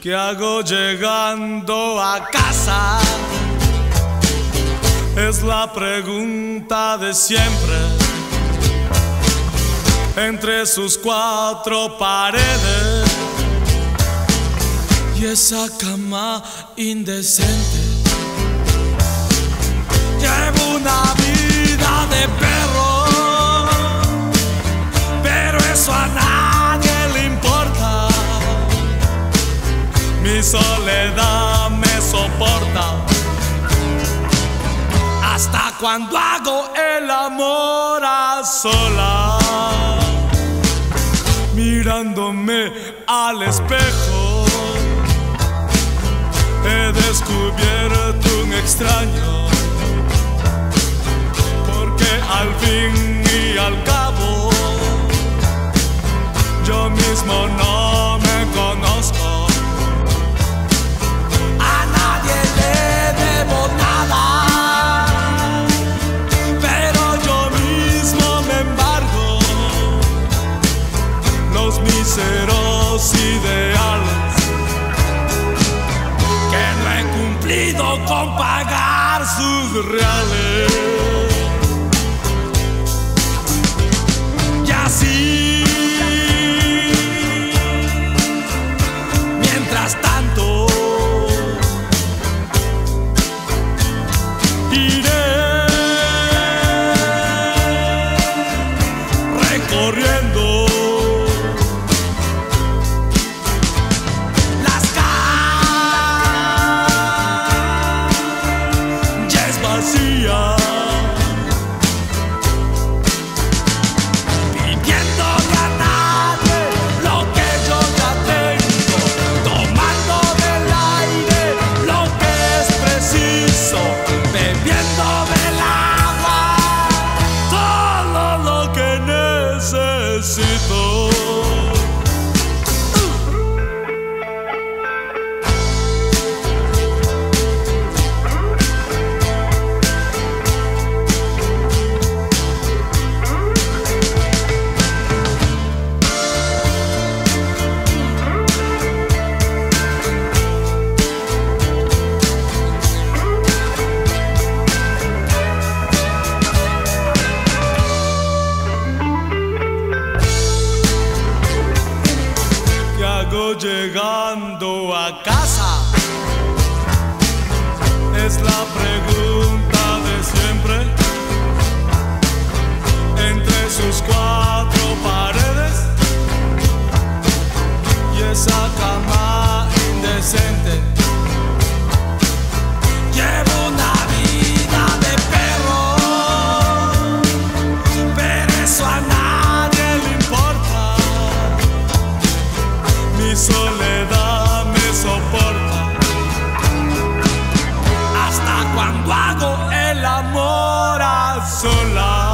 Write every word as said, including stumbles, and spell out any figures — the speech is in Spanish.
¿Qué hago llegando a casa? Es la pregunta de siempre. Entre sus cuatro paredes y esa cama indecente. Llevo una vida de perro, pero eso a nadie le importa. Mi soledad me soporta hasta cuando hago el amor a solas, mirándome al espejo. He descubierto un extraño, porque al fin y al cabo yo mismo no me conozco. A nadie le debo nada, pero yo mismo me embargo los míseros ideales que no he cumplido con pagar sus reales. Y así, mientras tanto, iré recorriendo las calles vacías, pidiéndole a nadie lo que yo ya tengo, tomando del aire lo que es preciso, bebiendo del agua todo lo que necesito. ¿Qué hago llegando a casa? Es la pregunta de siempre. Entre sus cuatro paredes y esa cama indecente. Llevo una vida de perro, pero eso a nadie le importa. Mi soledad me soporta hasta cuando hago el amor a solas.